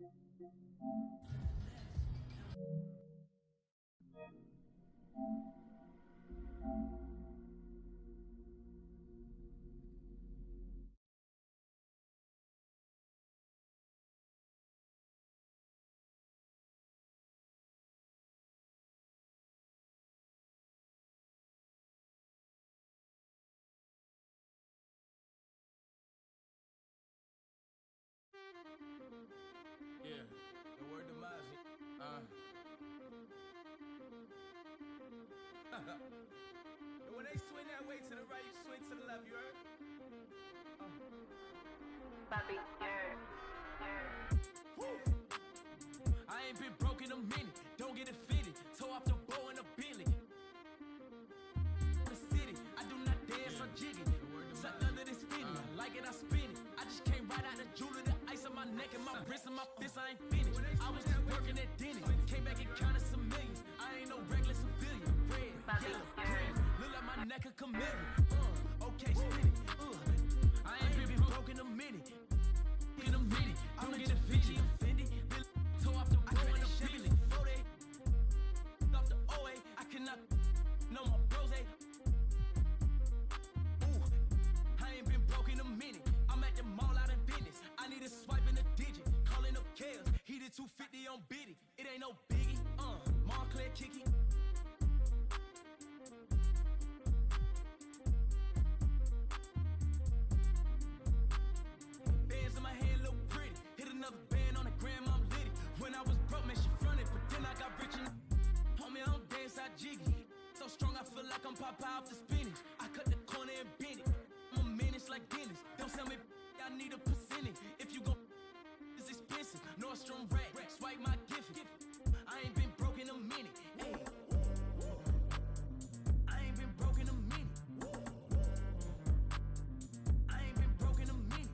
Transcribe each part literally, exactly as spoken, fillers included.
Yeah, the word demise. Uh. And when they swing that way to the right, you swing to the left, you heard? Uh. Bobby, yeah, yeah. Woo. I ain't been broke in a minute, don't get offended. Toe off the bow in a Billy. The city, I do not dance, I'm jigging. Something under this fitting, uh. like it, I spin it. I just came right out the jewelry, the ice on my neck and my wrist and my fist, I ain't finished. I was just working at Denny, came back and counted some millions. I ain't no regular civilian. Red, yellow, green, look like my neck a chameleon. Uh, okay, spin it. Uh, I ain't been broke in a minute. In a minute, don't get offended. offended. Toe off the bow in a Billy. Off the O A, I cannot no more rose. I ain't been broke in a minute. I'm at the mall out in business. I need a swipe in a digit. Calling up Kales. He did two fifty on Biddy. It ain't no biggie. Uh, Montclair Kicky. Bands in my hand look pretty. Hit another band on the gram, I'm litty. When I was broke, man, she fronted. But then I got rich and homie, I don't dance, I jiggy. So strong, I feel like I'm Popeye off the spinach. I cut the corner and bend it. I'm a menace like Dennis. Don't tell me I need a percentage. If you gon' it's expensive. Nordstrom rack, swipe my gift. I ain't been broke in a minute. Hey. I ain't been broke in a minute. I ain't been broke in a minute.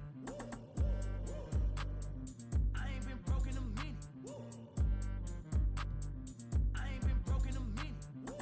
I ain't been broke in a minute. I ain't been broke in a minute.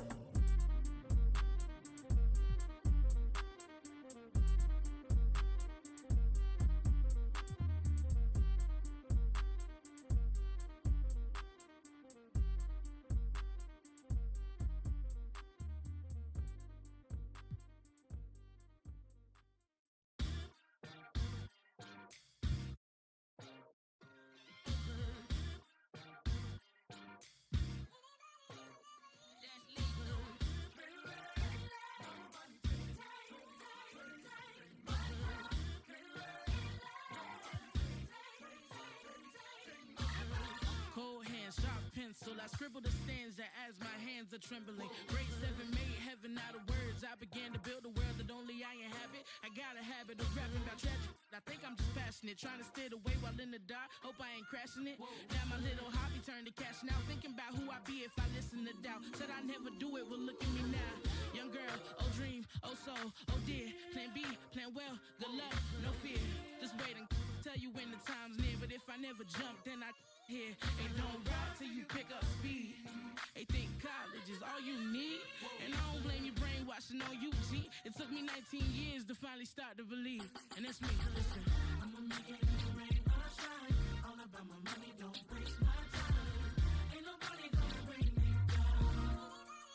Cold hands, sharp pencil. I scribble the stanza as my hands are trembling. Grade seven made heaven out of words. I began to build a world that only I inhabit. I got a habit of rapping about tragedy. I think I'm just passionate, trying to steer the way while in the dark. Hope I ain't crashing it. Now my little hobby turned to cash now. Thinking about who I'd be if I listen to doubt. Said I never do it, well look at me now. Young girl, oh dream, oh soul, oh dear. Plan B, plan well, good luck, no fear. Just waiting, tell you when the time's near. But if I never jump, then I here. It don't ride till you pick up speed. They think college is all you need. And I don't blame you brainwashing on you, G. It took me nineteen years to finally start to believe. And that's me, listen. I'ma make it in the rain or shine. All about my money, don't waste my time. Ain't nobody gonna bring me down.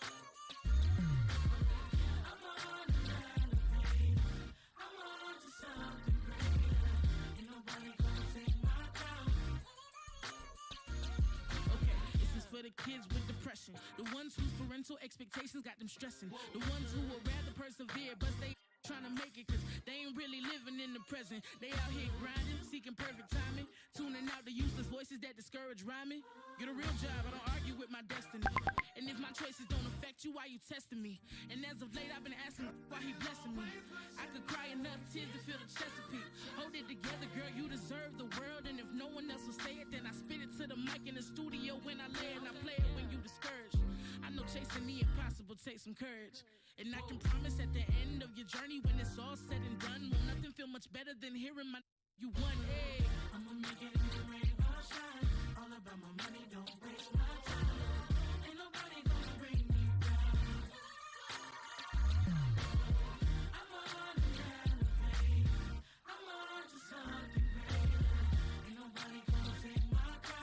I'm on the elevate. I'm on to something great. Ain't nobody gonna take my crown. Okay, this is for the kids with depression. The ones whose parental expectations got them stressing. The ones who would rather persevere, but they trying to make it cause they ain't really living in the present. They out here grinding, seeking perfect timing, tuning out the useless voices that discourage rhyming. Get a real job, I don't argue with my destiny. And if my choices don't affect you, why you testing me? And as of late, I've been asking why he blessing me. I could cry enough tears to feel the Chesapeake. Hold it together, girl, you deserve the world. And if no one else will say it, then I spit it to the mic in the studio when I lay it. And I play it when you discouraged. I know chasing the impossible takes some courage. And I can promise at the end of your journey, when it's all said and done, will nothing feel much better than hearing my you won. Hey, I'ma make it in the rain or shine. All about my money, don't waste my time. Ain't nobody gonna bring me down. I'm on the elevate. I'm on to something great. Ain't nobody gonna take my crown.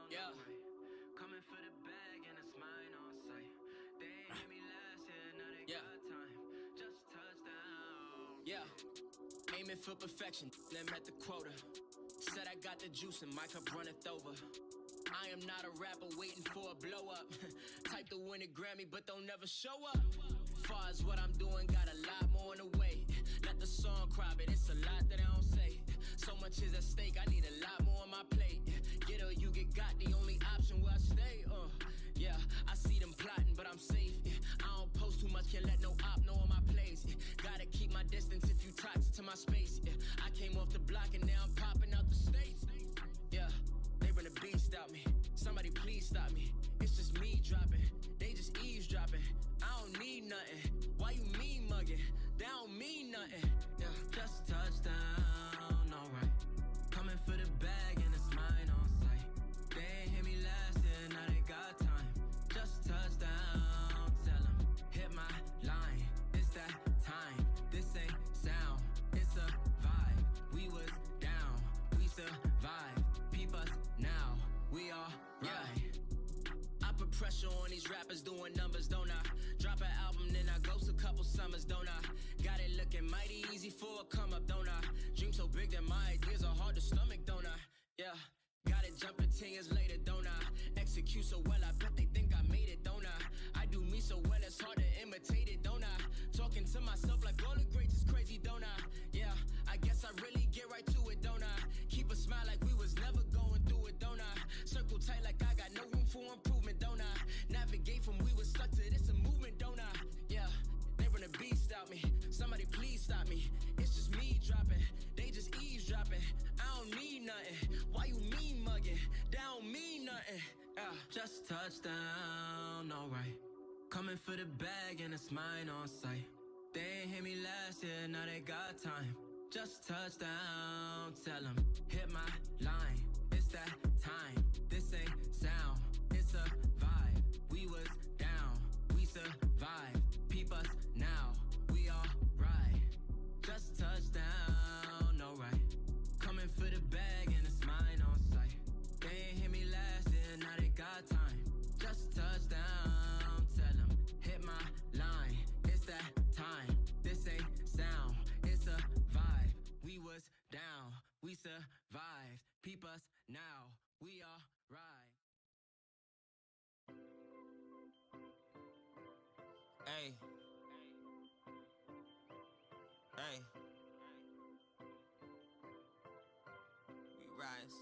Yeah. Coming for the bag and it's mine on sight. They ain't hear me last year, now they yeah. got time. Just touchdown. Yeah. Aiming for perfection, then met the quota. Said I got the juice and my cup runneth over. I am not a rapper waiting for a blow up. Type to win a Grammy, but don't never show up. Far as what I'm doing, got a lot more in the way. Let the song cry, but it's a lot that I don't say. So much is at stake, I need a lot more on my plate. Get or you get got, the only option where I stay. Uh, yeah, I see them plotting, but I'm safe. I don't post too much, can't let no op know on my place. Gotta keep my distance if you toxic to my space. I came off the block and now I'm popping out the states. Yeah, they bring the beast out me. Somebody please stop me. It's just me dropping. They just eavesdropping. I don't need nothing. Why you mean mugging? They don't mean nothing. Yeah, just touchdown, alright. Coming for the bag and it's mine on sight. They ain't hear me last year, now they got time. Just touchdown, tell them. Hit my line, it's that time. This ain't sound, it's a vibe. We was down, we survived. Peep us now, we are right. I put pressure on these rappers doing numbers, don't I? Drop an album, then I ghost a couple summers, don't I? Got it looking mighty easy for a come up, don't I? Dream so big that my ideas are hard to stomach, don't I? Yeah, got it jumping ten years later, don't I? Execute so well, I bet they think I made it, don't I? I do me so well, it's hard to imitate it, don't I? Talking to myself like all the greats is crazy, don't I? Yeah, I guess I really get right to it, don't I? Keep a smile like we was never going through it, don't I? Circle tight like I got no room for improvement, don't I? Navigate from we was stuck to this a movement, don't I? Yeah, they run a beast out me. Somebody please stop me. It's just me dropping. They just eavesdropping. I don't need nothing. Why you mean mugging? They don't mean nothing. Yeah, just touchdown, alright. Coming for the bag and it's mine on sight. They ain't hear me last year, now they got time. Just touchdown, tell them. Hit my line, it's that time. This ain't sound, it's a vibe. We was down, we survived. Peep us now, we all right. Just touchdown, alright. Coming for the bag and it's mine on sight. They ain't hear me last year, now they got time. Just touchdown, tell them. Hit my line, it's that time. This ain't sound, it's a vibe. We was down, we survived. Peep us now, we are right. Hey. Hey. We rise.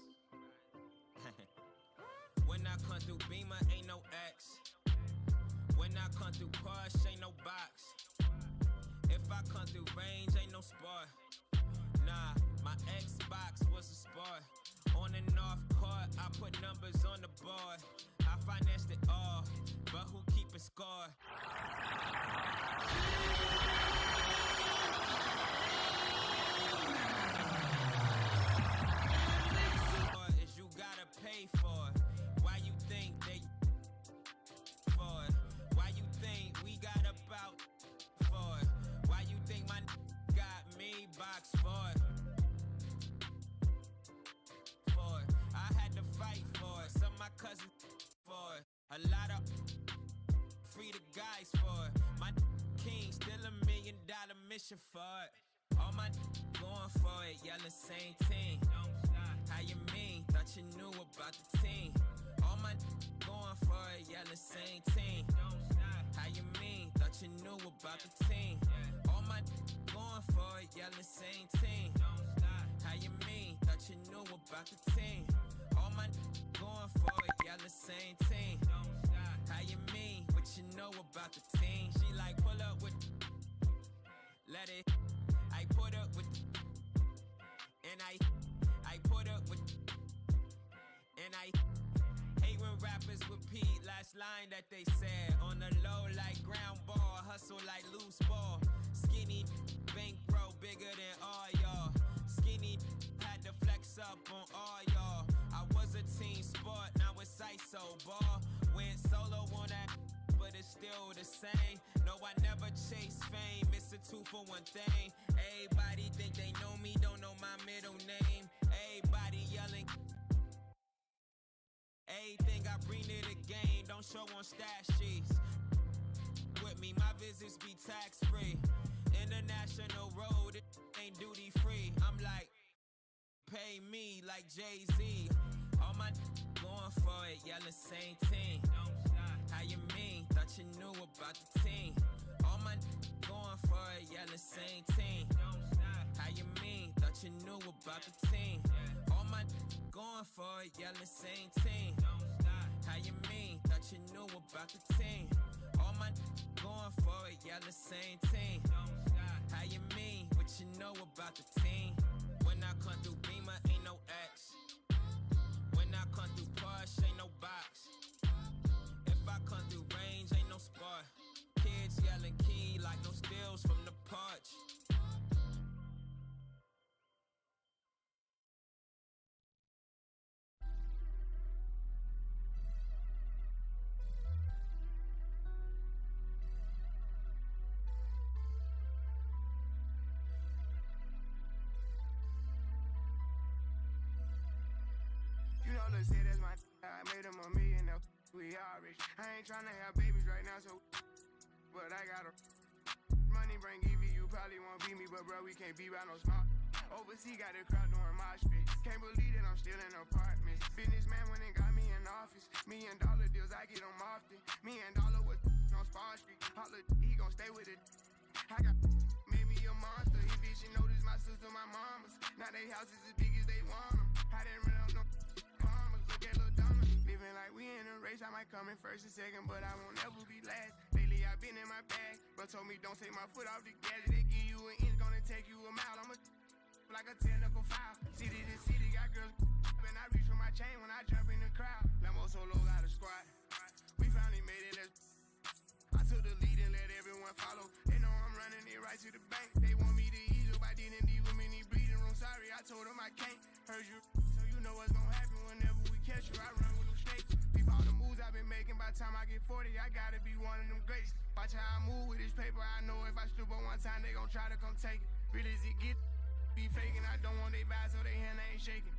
When I come through Beamer, ain't no X. When I come through Porsche, ain't no box. If I come through range, ain't no sport. Nah, my Xbox was a sport. On and off court, I put numbers on the board. I financed it all, but who keepin' score? Is you gotta pay for it. Why you think they for it? Why you think we got about for it? Why you think my got me box for it? For it. I had to fight for it. Some of my cousins for it. A lot of free the guys for it. My king still a million dollar mission for it. All my going for it, yelling same team. How you mean? Thought you knew about the team. All my going for it, yelling same team. How you mean? Thought you knew about the team. All my going for it, yelling same team. How you mean? Thought you knew about the team. All my going for it, yelling same team. How you mean? What you know about the team? She like pull up with, let it. I put up with, and I, I put up with, and I hate when rappers repeat last line that they said. On the low like ground ball, hustle like loose ball. Skinny, bank bro, bigger than all y'all. Skinny, had to flex up on all y'all. I was a team sport, now it's I S O ball. Went solo on that, but it's still the same. No, I never chase fame, it's a two for one thing. Everybody think they know me, don't know my middle name. Everybody yelling. show on stash sheets. With me, my visits be tax-free. International road, it ain't duty-free. I'm like, pay me like Jay-Z. All my going for it, yelling same team. How you mean? Thought you knew about the team. All my going for it, yelling same team. How you mean? Thought you knew about the team. All my going for it, yelling same team. How you mean? Thought you knew about the team. All my going for it, yelling same team. How you mean? What you know about the team? When I come through Beamer, ain't no X. When I come through Porsche, ain't no box. If I come through range, ain't no sport. Kids yelling key like no steals from the porch. You know, let's say that's my I made him a million now. We all rich. I ain't tryna have babies right now, so but I got a money bring Evie. You probably won't beat me, but bro, we can't be by no smart. Overseas got the crowd doing my shit. Can't believe that I'm still in apartments. Businessman went and got me in office. Million dollar deals, I get them often. Me and Dollar was on Spar Street. Holla, he gon' stay with it. I got made me a monster. He bitch, you know this my sister, my mama's. Now they houses as big as they want them. I didn't run up no commas. Look at Lil Donna. Living like we in a race. I might come in first and second, but I won't ever be last. Lately I've been in my bag, but told me don't take my foot off the gas. They give you an inch, gonna take you a mile. I'm a like a technical foul. City to city, got girls and I reach for my chain when I jump in the crowd. Lambo Solo got a squad. We finally made it. As I took the lead and let everyone follow. They know I'm running it right to the bank. They want me to ease up. I didn't leave them in the bleeding room. Sorry, I told them I can't. Heard you, so you know what's gonna happen whenever we catch you. I run with them snakes. Peep all the moves I've been making. By the time I get forty, I gotta be one of them greats. Watch how I move with this paper. I know if I slip on one time, they gon' try to come take it. Really, as it get be faking. I don't want they vibes so they hand ain't shaking.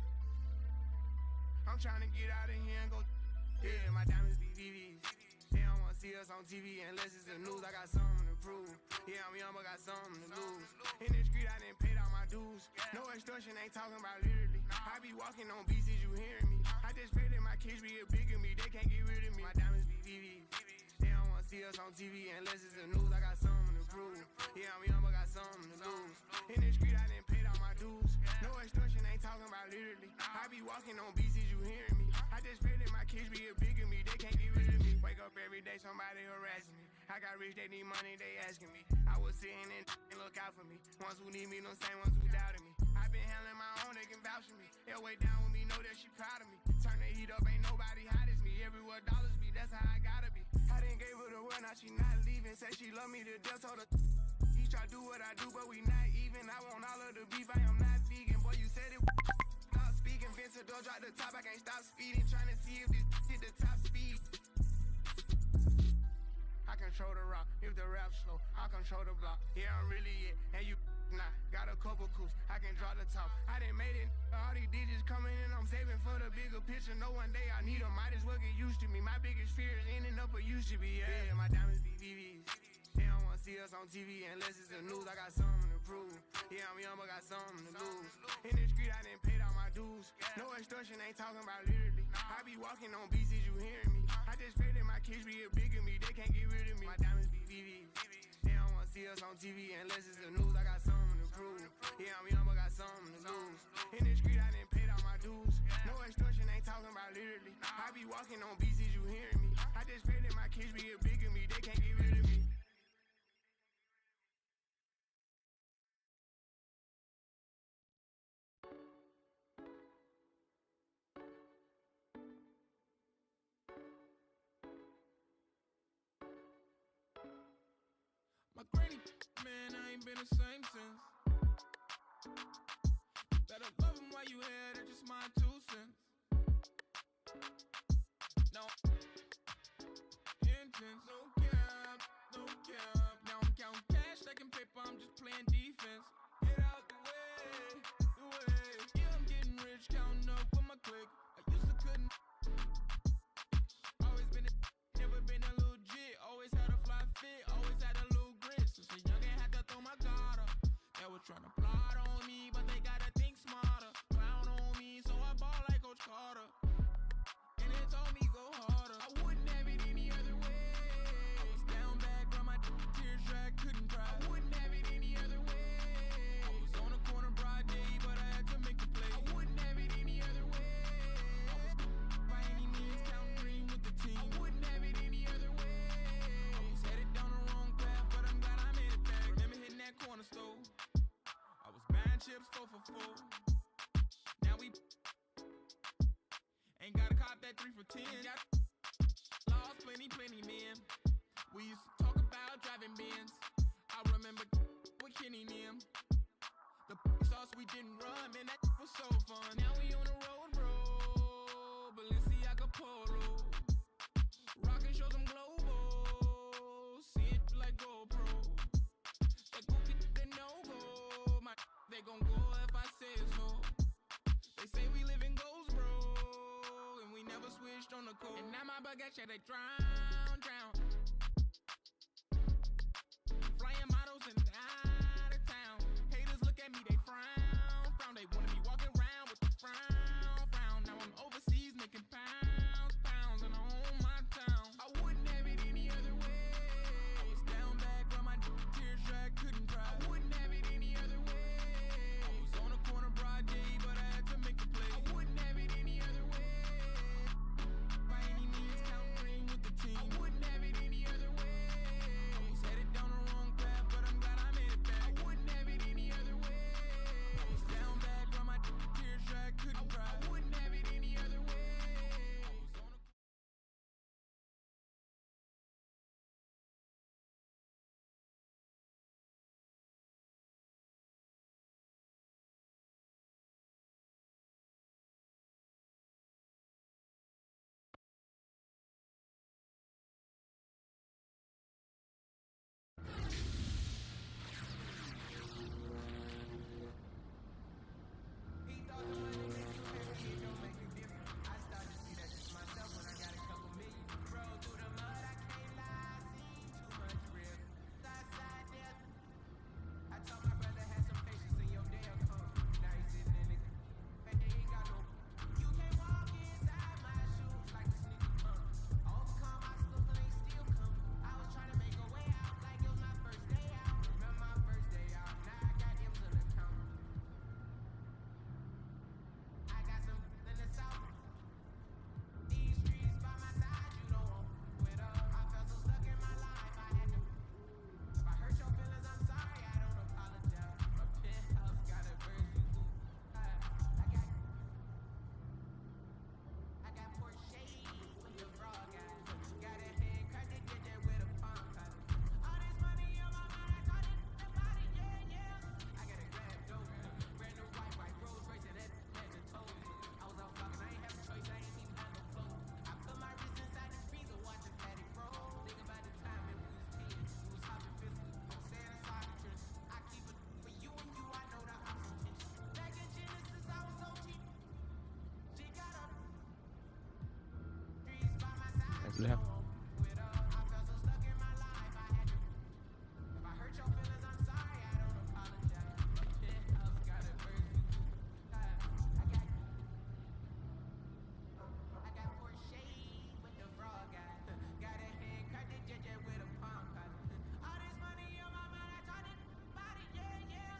I'm trying to get out of here and go. Yeah, my diamonds be V Vs. They don't wanna see us on T V unless it's the news. I got something to prove. Yeah, I'm young but got something to lose. In the street I didn't pay all my dues. No extortion, ain't talking about literally. I be walking on beats, is you hearing me? I just pray that my kids be a bigger me. They can't get rid of me. My diamonds be V Vs. They don't wanna see us on T V unless it's the news. I got something to prove. Yeah, I'm young but got something to lose. In the street I didn't pay all my dues. No extortion, ain't talking about literally. I be walking on beats, is you hearing me? I just pray that my kids be a bigger me. They can't get rid of me. Wake up every day, somebody harassing me. I got rich, they need money, they asking me. I was sitting and, and look out for me. Ones who need me, no same ones who doubted me. I been handling my own, they can vouch for me. They'll way down with me, know that she proud of me. Turn the heat up, ain't nobody hot as me. Everywhere dollars be, that's how I gotta be. I didn't gave her the word, now she not leaving. Say she love me to death, told her he try do what I do, but we not even. I want all of the beef, I am not vegan. Boy, you said it. Stop speaking, Vince door drop the top, I can't stop speeding. Trying to see if this hit the top speed. I control the rock, if the rap slow, I control the block. Yeah, I'm really it, and you not. Got a couple coups, I can draw the top. I done made it, all these digits coming in, I'm saving for the bigger picture. No one day I need them, might as well get used to me. My biggest fear is ending up what used to be. Yeah, yeah, my diamonds be V Vs. They don't wanna see us on T V unless it's the news. I got something to prove. Yeah, I'm young but got something to lose. In the street I didn't pay all my dues. No extortion, ain't talking about literally. I be walking on beats, is you hearing me? I just pray that my kids be a bigger me. They can't get rid of me. My diamonds be V Vs. They don't wanna see us on T V unless it's the news. I got something to prove. Yeah, I'm young but got something to lose. In the street I didn't pay all my dues. No extortion, ain't talking about literally. I be walking on beats, is you hearing me? I just pray that my kids be a bigger me. They can't get rid of me. My granny, man, I ain't been the same since. Better love him while you here, that's just my two cents. No intense, no cap, no cap. Now I'm counting cash, stacking paper, I'm just playing defense. Get out the way, the way. Yeah, I'm getting rich, counting up with my clique. I used to couldn't. Always been a four for four. Now we ain't gotta cop that three for ten. Got laws, plenty, plenty men. We used to talk about driving Benz. I remember with Kenny Nim. The sauce we didn't run, man, that was so fun. Now we on the road, bro. Balenciaga Polo. Rockin' shows them global. See it like GoPro. That goofy, they no-go. My they gon' go if I say so. They say we live in goals, bro. And we never switched on the code. And now my baguette, they drown, drown. Flying models and out of town. Haters look at me, they frown, frown. They wanna be walking around with the frown, frown. Now I'm overseas making pounds, pounds, and I own my town. I wouldn't have it any other way. I was down back on my tears dry, couldn't cry. I wouldn't have it any other way. I was on a corner broad day, but I had to make a play. I wouldn't have it any other way. By any means, count green with the team. I wouldn't have it any other way. I was headed down the wrong path, but I'm glad I made it back. I wouldn't have it any other way. I was down back on my tears dry, couldn't cry. I wouldn't have it any other way. I was on a He thought the money make you happy, it don't make you different. I started to see that just myself when I got a couple million. Roll through the mud, I can't lie, seen too much real. Outside there, I told my brother had some patience in your day will come. Now he's sitting in the and he ain't got no. You can't walk inside my shoes like a sneaky punk. Overcome obstacles and they still come. I was trying to make a way out like it was my first day out. Remember my first day out, now I got M's in the account. I got some in the south. These streets by my side, you don't want with up. I felt so stuck in my life, I had to. If I hurt your feelings, I'm sorry, I don't apologize. My penthouse got a verse you cool. I, I got, I got Porsche with the frog eyes. Got a head cracked, it did that with a palm collar. All this money on my mind, I caught it about it, yeah, yeah. I got a grab dope, brand new white, white Rolls Royce, and that had the toes. I was out fucking, I ain't have a choice, I ain't even have no clothes. I put my wrist inside the freezer, watching Patty roll. Think about the time when we was ten, we was hopping fifty, I'm staying inside the trench. I keep it for you and you, I know the ops intention. Back in Genesis, I was so cheap. She got up. Streets by my side, That's you left. don't want with up. I felt so stuck in my life, I had to. If I hurt your feelings, I'm sorry, I don't apologize. My penthouse got a verse you cool. I, I got. I got Porsche with the frog eye. Got a head cracked, it J J with a palm collar. All this money on my mind, I thought it about it, yeah, yeah.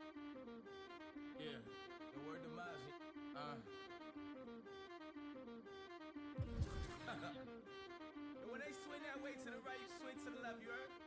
Yeah, the word demise. Uh. And when they swing that way to the right, you swing to the left, you heard?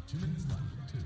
Two minutes left. Two.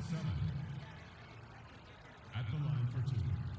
seven. At the line for two.